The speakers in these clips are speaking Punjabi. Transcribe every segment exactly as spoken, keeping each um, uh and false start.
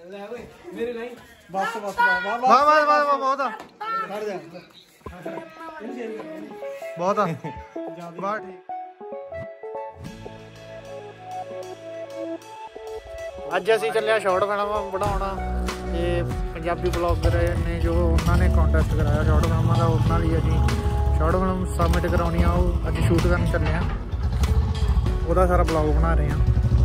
मेरे नहीं बस बस वाह वाह वाह वाह वाह बहुत आ हट जा बहुत आ वाह ठीक। ਅੱਜ ਅਸੀਂ ਚੱਲਿਆ ਸ਼ਾਰਟ ਫਿਲਮ ਬਣਾਉਣਾ ਤੇ ਪੰਜਾਬੀ ਬਲੌਗਰ ਨੇ ਜੋ ਉਹਨਾਂ ਨੇ ਕੰਟੈਸਟ ਕਰਾਇਆ ਸ਼ਾਰਟ ਫਿਲਮਾਂ ਦਾ ਉਹਨਾਂ ਲਈ ਅਸੀਂ ਸ਼ਾਰਟ ਫਿਲਮ ਸਬਮਿਟ ਕਰਾਉਣੀ ਆ ਉਹ ਅੱਜ ਸ਼ੂਟ ਕਰਨ ਚੱਲੇ ਆ ਉਹਦਾ ਸਾਰਾ ਬਲੌਗ ਬਣਾ ਰਹੇ ਆ।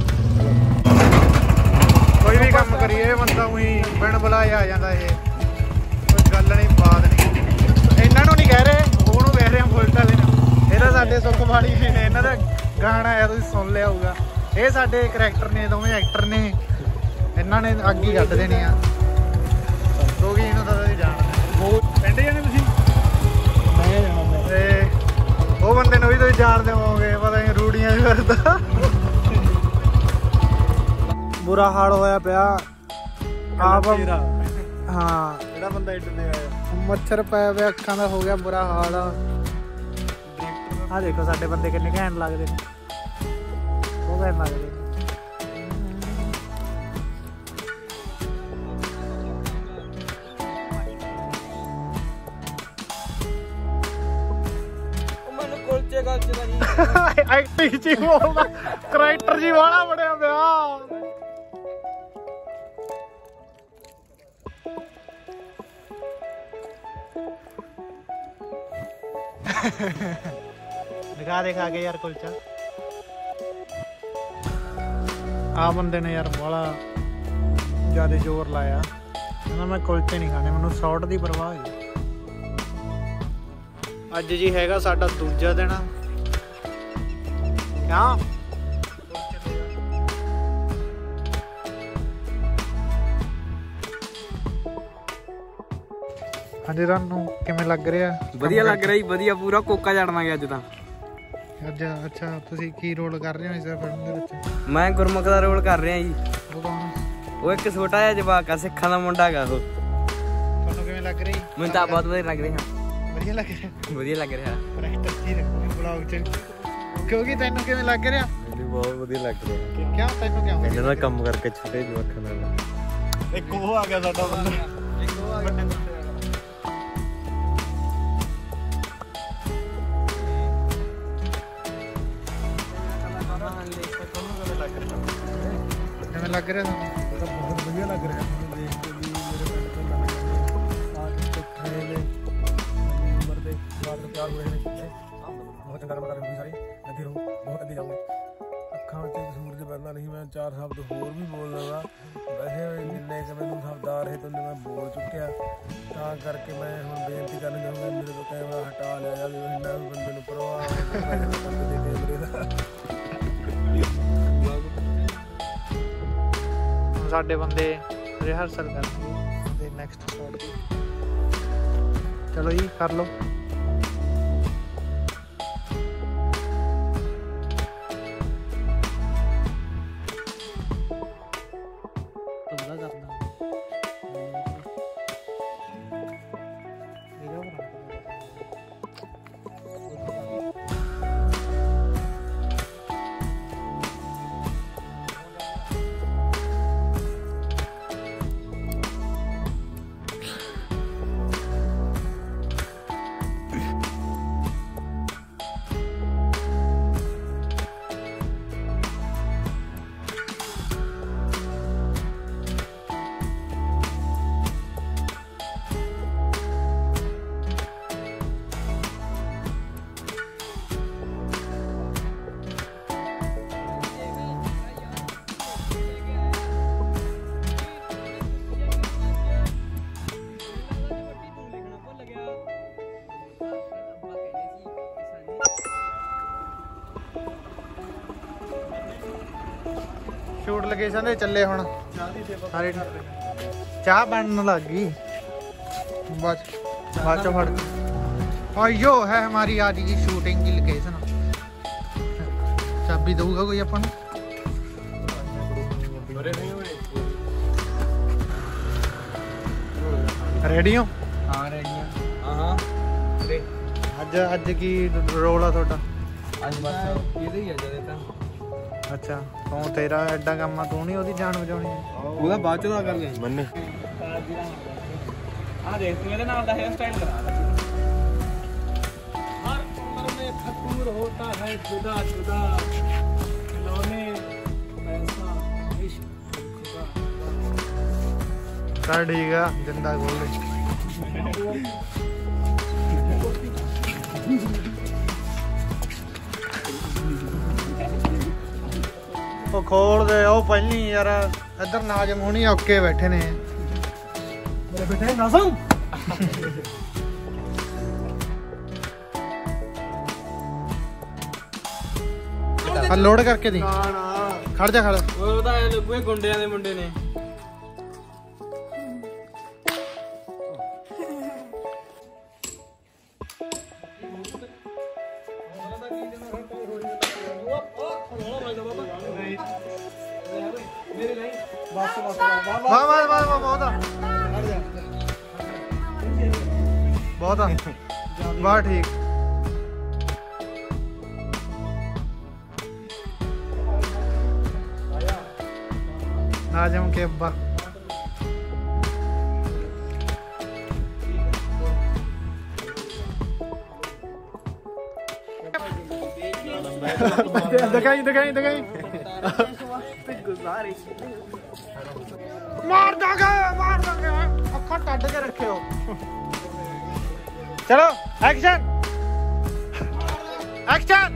ਕੋਈ ਵੀ ਕੰਮ ਕਰੀਏ ਬੰਦਾ ਉਹੀ ਬਿਨ ਬੁਲਾਏ ਆ ਜਾਂਦਾ ਇਹ ਕੋਈ ਗੱਲ ਨਹੀਂ ਬਾਤ ਨਹੀਂ ਇਹਨਾਂ ਨੂੰ ਨਹੀਂ ਕਹਿ ਰਹੇ ਉਹਨੂੰ ਕਹਿ ਰਹੇ ਆ ਬੁਲਟ ਵਾਲੇ ਨੂੰ। ਇਹਦਾ ਸਾਡੇ ਸੁਖਵਾਲੀ ਨੇ ਇਹਨਾਂ ਦਾ ਗਾਣਾ ਆਇਆ ਤੁਸੀਂ ਸੁਣ ਲਿਆ ਹੋਊਗਾ। ਇਹ ਸਾਡੇ ਕਰੈਕਟਰ ਨੇ ਦੋਵੇਂ ਐਕਟਰ ਨੇ ਇਹਨਾਂ ਨੇ ਅੱਗ ਹੀ ਕੱਢ ਦੇਣੀ ਆ ਕਿਉਂਕਿ ਇਹਨੂੰ ਤਾਂ ਤੁਸੀਂ ਜਾਣਦੇ ਪਿੰਡ ਜਾਣੇ ਤੁਸੀਂ ਮੈਂ ਜਾਣਾ ਤੇ ਉਹ ਬੰਦੇ ਨੂੰ ਵੀ ਤੁਸੀਂ ਜਾਣਦੇ ਹੋਵੋਗੇ ਪਤਾ ਨਹੀਂ ਰੂੜੀਆਂ ਹੀ ਕਰਦਾ। ਬੁਰਾ ਹਾਲ ਹੋਇਆ ਪਿਆ ਆਪ ਹਾਂ ਜਿਹੜਾ ਬੰਦਾ ਇੱਟ ਤੇ ਆਇਆ ਮੱਛਰ ਪੈ ਪਿਆ ਅੱਖਾਂ ਦਾ ਹੋ ਗਿਆ ਬੁਰਾ ਹਾਲ। ਆਹ ਦੇਖੋ ਸਾਡੇ ਬੰਦੇ ਕਿੰਨੇ ਘੈਂਟ ਲੱਗਦੇ ਨੇ ਉਹ ਘੈਂਟ ਲੱਗਦੇ ਨੇ। ਐਕਟਿੰਗ ਜੀ ਬੋਲਦਾ ਕਰੈਕਟਰ ਜੀ ਵਾਲਾ ਬੜਿਆ ਪਿਆ। ਦਿਖਾ ਦਿਖਾ ਕੇ ਯਾਰ ਕੁਲਚਾ ਆ ਬੰਦੇ ਨੇ ਯਾਰ ਬਾਲਾ ਜ਼ਿਆਦਾ ਜ਼ੋਰ ਲਾਇਆ ਕਹਿੰਦਾ ਮੈਂ ਕੁਲਚੇ ਨਹੀਂ ਖਾਣੇ ਮੈਨੂੰ ਸ਼ਾਰਟ ਦੀ ਪਰਵਾਹ ਹੈ। ਅੱਜ ਜੀ ਹੈਗਾ ਸਾਡਾ ਦੂਜਾ ਦਿਨ ਕਿਆ ਹਾਂਜੀ ਤੁਹਾਨੂੰ ਕਿਵੇਂ ਲੱਗ ਰਿਹਾ? ਵਧੀਆ ਲੱਗ ਰਿਹਾ ਜੀ ਵਧੀਆ ਪੂਰਾ ਕੋਕਾ ਚੜਨਾਂਗੇ ਅੱਜ ਤਾਂ। ਅੱਜ ਅੱਛਾ ਤੁਸੀਂ ਕੀ ਰੋਲ ਕਰ ਰਹੇ ਹੋ ਇਸ ਫਿਲਮ ਦੇ ਵਿੱਚ? ਮੈਂ ਗੁਰਮੁਖ ਦਾ ਰੋਲ ਕਰ ਰਿਹਾ ਜੀ। ਉਹ ਕੌਣ? ਉਹ ਇੱਕ ਛੋਟਾ ਜਿਹਾ ਜਵਾਕ ਆ ਸਿੱਖਾਂ ਦਾ ਮੁੰਡਾ ਹੈਗਾ ਉਹ। ਤੁਹਾਨੂੰ ਕਿਵੇਂ ਲੱਗ ਰਹੀ? ਮੈਨੂੰ ਤਾਂ ਬਹੁਤ ਵਧੀਆ ਲੱਗ ਰਿਹਾ ਵਧੀਆ ਲੱਗ ਰਿਹਾ ਵਧੀਆ ਲੱਗ ਰਿਹਾ ਕਰੈਕਟਰ ਕੀ ਰੱਖੋਗੇ ਬਲੌਗ 'ਚ ਕਿਉਂਕਿ ਤੈਨੂੰ ਕਿਵੇਂ ਲੱਗ ਰਿਹਾ? ਮੈਨੂੰ ਬਹੁਤ ਵਧੀਆ ਲੱਗ ਰਿਹਾ। ਕਿਉਂ ਤੈਨੂੰ ਕਿਉਂ? ਇਹਨਾਂ ਦਾ ਕੰਮ ਕਰਕੇ ਛੋਟੇ ਜਵਾਕਾਂ ਨਾਲ ਇੱਕ ਉਹ ਆ ਗਿਆ ਸਾਡਾ ਬੰਦਾ ਇੱਕ ਉਹ ਆ ਗਿਆ ਕਿਵੇਂ ਲੱਗ ਰਿਹਾ ਤੁਹਾਨੂੰ? ਬਹੁਤ ਵਧੀਆ ਲੱਗ ਰਿਹਾ ਮੈਨੂੰ ਦੇਖ ਕੇ ਵੀ ਮੇਰੇ ਪਿੰਡ ਤੋਂ ਨਵੇਂ ਆ ਕੇ ਟੱਠੇ ਨੇ ਉਮਰ ਦੇ ਬਾਅਦ ਪਿਆਰ ਹੋਏ ਨੇ ਬਹੁਤ ਚੰਗਾ ਕੰਮ ਕਰ ਰਹੇ ਸਾਰੇ ਅੱਗੇ ਰਹੋ ਬਹੁਤ ਅੱਗੇ ਜਾਓਗੇ। ਅੱਖਾਂ ਵਿੱਚ ਸੂਰਜ ਪੈਂਦਾ ਨਹੀਂ ਮੈਂ ਚਾਰ ਸ਼ਬਦ ਹੋਰ ਵੀ ਬੋਲ ਲਵਾਂ ਵੈਸੇ ਜਿੰਨੇ ਕਿ ਮੈਨੂੰ ਸ਼ਬਦਾਂ ਰਹੇ ਤੋਂ ਮੈਂ ਬੋਲ ਚੁੱਕਿਆ ਤਾਂ ਕਰਕੇ ਮੈਂ ਹੁਣ ਬੇਨਤੀ ਕਰਨ ਚਾਹੂੰਗਾ ਮੇਰੇ ਤੋਂ ਕੈਮਰਾ ਹਟਾ ਲਿਆ ਜਾਵੇ ਇਹਨਾਂ ਬੰਦੇ ਨੂੰ ਪਰਵਾਹ ਕੈਮਰੇ ਦਾ। ਸਾਡੇ ਬੰਦੇ ਰਿਹਰਸਲ ਕਰਨਗੇ ਤੇ ਨੈਕਸਟ ਸ਼ਾਟ ਦੀ ਚਲੋ ਜੀ ਕਰ ਲਓ। ਤੁੰਦਾ ਕਰਨਾ ਸ਼ੂਟ ਲੋਕੇਸ਼ਨ ਤੇ ਚੱਲੇ ਹੁਣ ਸਾਰੇ ਚਾਹ ਬਣਨ ਲੱਗ ਗਈ बस बाद चो फड़ और यो है हमारी आज की शूटिंग की लोकेशन। चाबी दूंगा कोई अपन रेडी हो? हाँ रेडी हाँ हाँ अज अज की रोल है थोड़ा? अज बस ये ही है जदे ता। अच्छा ਤੂੰ ਤੇਰਾ ਐਡਾ ਕੰਮ ਆ, ਤੂੰ ਨਹੀਂ ਉਹਦੀ ਜਾਨ ਬਚਾਉਣੀ। ਉਹਦਾ ਬਾਅਦ ਚ ਦਾ ਕਰ ਲੈ ਮੰਨੇ ਆ ਦੇਖ ਤੂੰ ਇਹਦੇ ਨਾਲ ਦਾ ਹੇਅਰ ਸਟਾਈਲ ਕਰਾ हर उम्र में फतूर होता है जुदा जुदा खिलौने पैसा इश्क खुदा। ਚੱਲ ਠੀਕ ਆ, ਜਿੰਦਾ ਖੋਲ ਦੇ। ਉਹ ਖੋਲ ਦੇ, ਉਹ ਪਹਿਲੀ ਯਾਰ ਇੱਧਰ ਨਾਜ਼ਮ ਹੋਣੀ ਔਕੇ ਬੈਠੇ ਨੇ। मेरे बेटे नाज़म ਆ ਲੋਡ ਕਰਕੇ ਦੀ, ਖੜ ਜਾ ਖੜ। ਉਹ ਤਾਂ ਇਹ ਲੱਗੂਏ ਗੁੰਡਿਆਂ ਦੇ ਮੁੰਡੇ ਨੇ। ਵਾਹ ਵਾਹ ਵਾਹ ਵਾਹ, ਬਹੁਤ ਆ ਬਹੁਤ ਆ, ਵਾਹ ਠੀਕ। ਨਾਜ਼ਮ ਕੇ ਅੱਬਾ ਦਿਖਾਈ ਦਿਖਾਈ ਦਿਖਾਈ ਮਾਰ ਦਾਂਗੇ ਮਾਰ ਦਾਂਗੇ, ਅੱਖਾਂ ਟੱਡ ਕੇ ਰੱਖਿਓ। ਚਲੋ ਐਕਸ਼ਨ ਐਕਸ਼ਨ।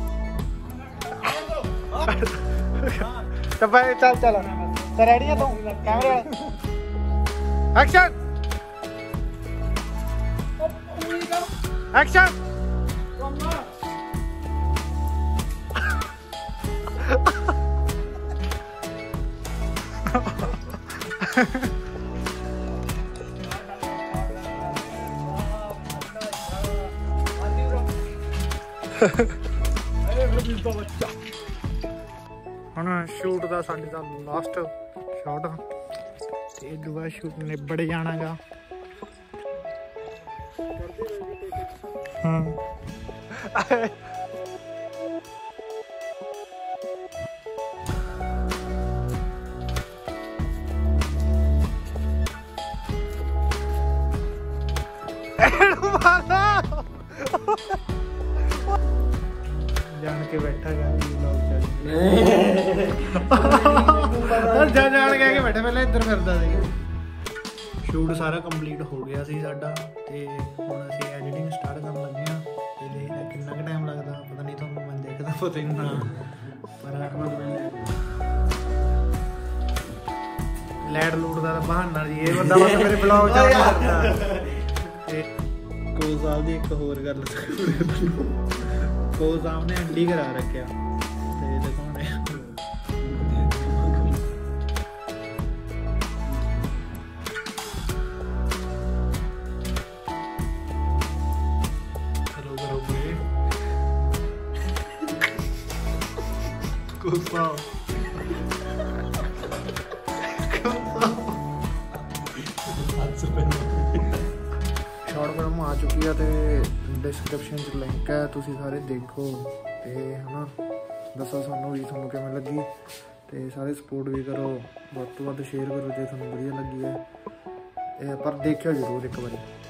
ਤਾਂ ਭਾਈ ਚੱਲ ਚੱਲ ਤੇ ਰੈਡੀ ਆ ਤੂੰ ਕੈਮਰੇ ਵਾਲਾ। Action action. ਹੁਣ ਸ਼ੂਟ ਦਾ ਸਾਡੇ ਦਾ ਲਾਸਟ ਸ਼ਾਟ ਆ ਤੇ ਇਹ ਦੁਬਾਰਾ ਸ਼ੂਟ ਨਿਬੜ ਜਾਣਾਗਾ। ਹਾਂ ਜਾਣ ਕੇ ਬੈਠਾ ਗਾ ਜਾ ਜਾਣ ਕੇ ਬੈਠਾ, ਪਹਿਲਾਂ ਇੱਧਰ ਫਿਰਦਾ ਸੀ। ਸ਼ੂਟ ਸਾਰਾ ਕੰਪਲੀਟ ਹੋ ਗਿਆ ਸੀ ਸਾਡਾ ਤੇ ਹੁਣ ਅਸੀਂ ਐਡੀਟਿੰਗ ਸਟਾਰਟ ਕਰਨ ਲੱਗੇ ਹਾਂ ਤੇ ਦੇਖਦੇ ਕਿੰਨਾ ਕੁ ਟਾਈਮ ਲੱਗਦਾ, ਪਤਾ ਨਹੀਂ ਤੁਹਾਨੂੰ ਮੈਂ ਦੇਖਦਾ ਪਤਾ ਹੀ ਨਾ। ਪਰ ਲੈਡ ਲੂਟ ਦਾ ਬਹਾਨਾ ਜੀ, ਇਹ ਬੰਦਾ ਬਸ ਮੇਰੇ ਬਲੌਗ ਚ ਕਰਦਾ। ਤੇ ਕੋ ਸਾਹਿਬ ਦੀ ਇੱਕ ਹੋਰ ਗੱਲ ਕੋ ਸਾਹਿਬ ਨੇ ਐਂਡੀ ਕਰਾ ਰੱਖਿਆ ਤੇ ਦਿਖਾਉਣੇ ਚਲੋ ਕਰੋਗੇ ਕੋ ਸਾਹਿਬ ਸ਼ਾਰਟ ਫਿਲਮ ਆ ਚੁੱਕੀ ਆ ਤੇ ਡਿਸਕ੍ਰਿਪਸ਼ਨ 'ਚ ਲਿੰਕ ਹੈ, ਤੁਸੀਂ ਸਾਰੇ ਦੇਖੋ ਤੇ ਹਨਾ ਦੱਸੋ ਸਾਨੂੰ ਵੀ ਤੁਹਾਨੂੰ ਕਿਵੇਂ ਲੱਗੀ ਤੇ ਸਾਰੇ ਸਪੋਰਟ ਵੀ ਕਰੋ, ਵੱਧ ਤੋਂ ਵੱਧ ਸ਼ੇਅਰ ਕਰੋ ਜੇ ਤੁਹਾਨੂੰ ਵਧੀਆ ਲੱਗੀ ਹੈ, ਪਰ ਦੇਖਿਓ ਜ਼ਰੂਰ ਇੱਕ ਵਾਰੀ।